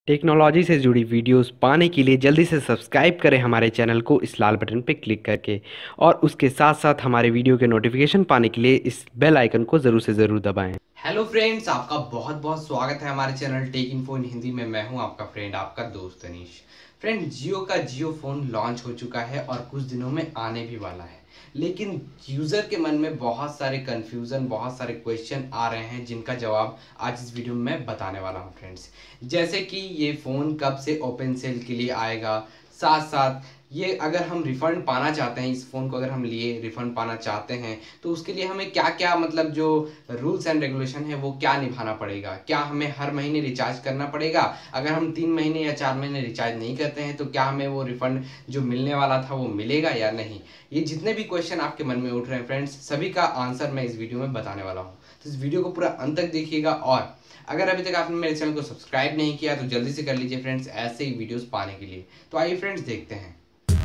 Technology से जुड़ी videos पाने के लिए जल्दी से सब्सक्राइब करें हमारे चैनल को इस लाल बटन पर क्लिक करके। और उसके साथ साथ हमारे वीडियो के नोटिफिकेशन पाने के लिए इस बेल आइकन को ज़रूर से ज़रूर दबाएं। हेलो फ्रेंड्स, आपका बहुत बहुत स्वागत है हमारे channel tech info in Hindi में। मैं हूं आपका फ्रेंड, आपका दोस्त अनीश। फ्रेंड, जियो का जियो फोन लॉन्च हो चुका है और कुछ दिनों में आने भी वाला है, लेकिन यूजर के मन में बहुत सारे कंफ्यूजन, बहुत सारे क्वेश्चन आ रहे हैं जिनका जवाब आज इस वीडियो में मैं बताने वाला हूं फ्रेंड्स। जैसे कि ये फोन कब से ओपन सेल के लिए आएगा, साथ साथ ये अगर हम रिफंड पाना चाहते हैं, इस फ़ोन को अगर हम लिए रिफंड पाना चाहते हैं तो उसके लिए हमें क्या क्या मतलब जो रूल्स एंड रेगुलेशन है वो क्या निभाना पड़ेगा। क्या हमें हर महीने रिचार्ज करना पड़ेगा? अगर हम 3 महीने या 4 महीने रिचार्ज नहीं करते हैं तो क्या हमें वो रिफंड जो मिलने वाला था वो मिलेगा या नहीं? ये जितने भी क्वेश्चन आपके मन में उठ रहे हैं फ्रेंड्स, सभी का आंसर मैं इस वीडियो में बताने वाला हूँ। तो इस वीडियो को पूरा अंत तक देखिएगा, और अगर अभी तक आपने मेरे चैनल को सब्सक्राइब नहीं किया तो जल्दी से कर लीजिए फ्रेंड्स, ऐसे ही वीडियोस पाने के लिए। तो आइए फ्रेंड्स, देखते हैं।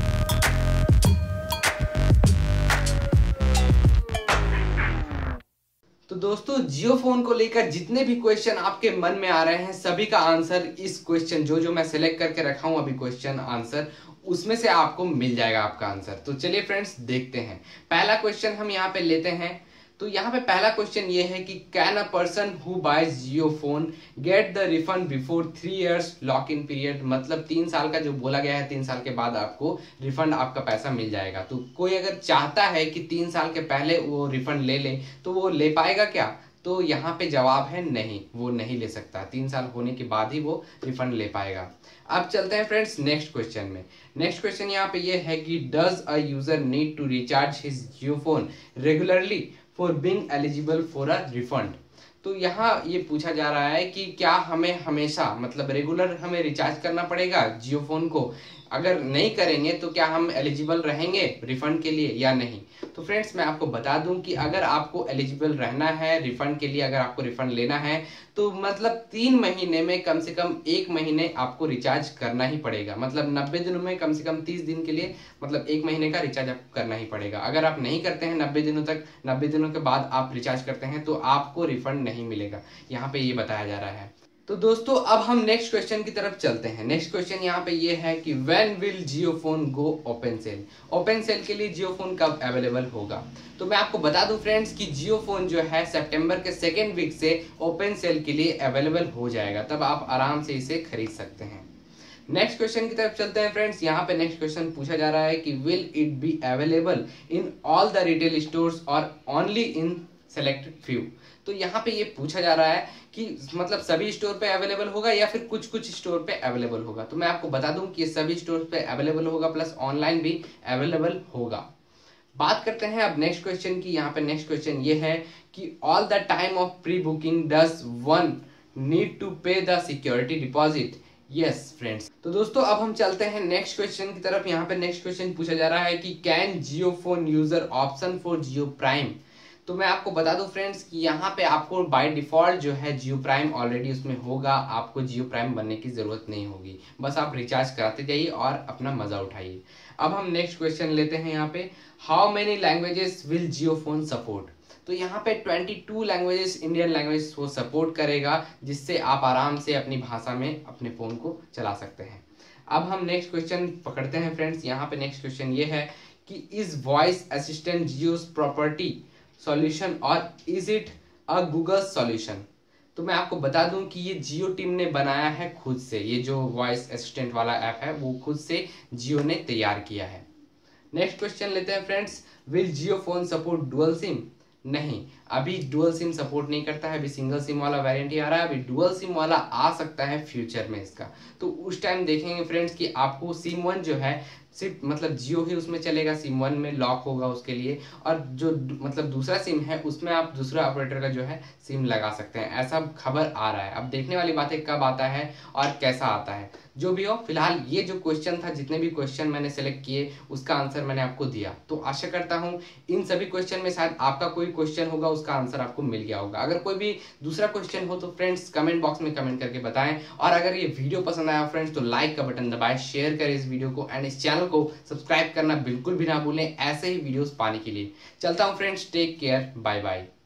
तो दोस्तों, जियो फोन को लेकर जितने भी क्वेश्चन आपके मन में आ रहे हैं, सभी का आंसर इस क्वेश्चन जो मैं सिलेक्ट करके रखा हूं अभी क्वेश्चन आंसर, उसमें से आपको मिल जाएगा आपका आंसर। तो चलिए फ्रेंड्स, देखते हैं। पहला क्वेश्चन हम यहाँ पे लेते हैं। तो यहाँ पे पहला क्वेश्चन ये है कि can a person who buys Jio phone get the refund before 3 years lock in period. मतलब 3 साल का जो बोला गया है, 3 साल के बाद आपको रिफंड, आपका पैसा मिल जाएगा। तो कोई अगर चाहता है कि 3 साल के पहले वो रिफंड ले ले तो वो ले पाएगा क्या? तो यहाँ पे जवाब है नहीं, वो नहीं ले सकता। 3 साल होने के बाद ही वो रिफंड ले पाएगा। अब चलते हैं फ्रेंड्स नेक्स्ट क्वेश्चन में। नेक्स्ट क्वेश्चन यहाँ पे ये है कि does a user need to recharge his Jio phone regularly for being eligible for a refund. तो यहाँ ये पूछा जा रहा है कि क्या हमें हमेशा मतलब रेगुलर हमें रिचार्ज करना पड़ेगा जियो फोन को? अगर नहीं करेंगे तो क्या हम एलिजिबल रहेंगे रिफंड के लिए या नहीं? तो फ्रेंड्स, मैं आपको बता दूं कि अगर आपको एलिजिबल रहना है रिफंड के लिए, अगर आपको रिफंड लेना है तो मतलब 3 महीने में कम से कम 1 महीने आपको रिचार्ज करना ही पड़ेगा। मतलब 90 दिनों में कम से कम 30 दिन के लिए मतलब 1 महीने का रिचार्ज आपको करना ही पड़ेगा। अगर आप नहीं करते हैं 90 दिनों तक, 90 दिनों के बाद आप रिचार्ज करते हैं तो आपको रिफंड नहीं मिलेगा। यहाँ पे ये बताया जा रहा है। तो दोस्तों, अब हम नेक्स्ट क्वेश्चन की तरफ चलते हैं। नेक्स्ट क्वेश्चन यहाँ पे ये है कि when will Jio phone go open sale. Open sale के लिए जियो फोन कब अवेलेबल होगा? तो मैं आपको बता दूं फ्रेंड्स कि जियो फोन जो है सितंबर के सेकेंड वीक से ओपन सेल के लिए अवेलेबल हो जाएगा, तब आप आराम से इसे खरीद सकते हैं। नेक्स्ट क्वेश्चन की तरफ चलते हैं फ्रेंड्स। यहाँ पे नेक्स्ट क्वेश्चन पूछा जा रहा है कि will it be available in all the retail stores or only in selected few. तो यहाँ पे ये पूछा जा रहा है कि मतलब सभी स्टोर पे अवेलेबल होगा या फिर कुछ कुछ स्टोर पे अवेलेबल होगा। तो मैं आपको बता दूं कि सभी स्टोर पे अवेलेबल होगा, प्लस ऑनलाइन भी अवेलेबल होगा। बात करते हैं अब नेक्स्ट क्वेश्चन की। यहाँ पे नेक्स्ट क्वेश्चन ये है कि all the time of pre booking does one need to pay the security deposit? Yes friends. तो दोस्तों, अब हम चलते हैं नेक्स्ट क्वेश्चन की तरफ। यहाँ पे नेक्स्ट क्वेश्चन पूछा जा रहा है कि can Jio phone user option for Jio prime. तो मैं आपको बता दूं फ्रेंड्स कि यहाँ पे आपको बाय डिफॉल्ट जो है जियो प्राइम ऑलरेडी उसमें होगा, आपको जियो प्राइम बनने की जरूरत नहीं होगी। बस आप रिचार्ज कराते जाइए और अपना मजा उठाइए। अब हम नेक्स्ट क्वेश्चन लेते हैं यहाँ पे, how many languages will Jio phone support. तो यहाँ पे 22 लैंग्वेजेस, इंडियन लैंग्वेज वो सपोर्ट करेगा, जिससे आप आराम से अपनी भाषा में अपने फोन को चला सकते हैं। अब हम नेक्स्ट क्वेश्चन पकड़ते हैं फ्रेंड्स। यहाँ पे नेक्स्ट क्वेश्चन ये है कि is voice assistant Jio's property solution or is it a Google solution. तो मैं आपको बता दूं कि ये जियो टीम ने बनाया है खुद से। ये जो वॉइस असिस्टेंट वाला ऐप है वो खुद से जियो ने तैयार किया है। नेक्स्ट क्वेश्चन लेते हैं friends, will Jio phone support dual sim? नहीं, अभी डुअल सिम सपोर्ट नहीं करता है। अभी सिंगल सिम वाला वेरिएंट ही आ रहा है। अभी डुअल सिम वाला आ सकता है फ्यूचर में इसका। तो उस टाइम देखेंगे फ्रेंड्स कि आपको सिम वन जो है सिर्फ मतलब जियो ही उसमें चलेगा, सिम वन में लॉक होगा उसके लिए, और जो मतलब दूसरा सिम है उसमें आप दूसरा ऑपरेटर का जो है सिम लगा सकते हैं। ऐसा खबर आ रहा है। अब देखने वाली बात है कब आता है और कैसा आता है। जो भी हो, फिलहाल ये जो क्वेश्चन था, जितने भी क्वेश्चन मैंने सेलेक्ट किए उसका आंसर मैंने आपको दिया। तो आशा करता हूँ इन सभी क्वेश्चन में शायद आपका कोई क्वेश्चन होगा उसका आंसर आपको मिल गया होगा। अगर कोई भी दूसरा क्वेश्चन हो तो फ्रेंड्स कमेंट बॉक्स में कमेंट करके बताएं। और अगर ये वीडियो पसंद आया फ्रेंड्स तो लाइक का बटन दबाएं, शेयर करें इस वीडियो को, एंड इस चैनल को सब्सक्राइब करना बिल्कुल भी ना भूलें ऐसे ही वीडियोस पाने के लिए। चलता हूँ friends, take care, bye bye.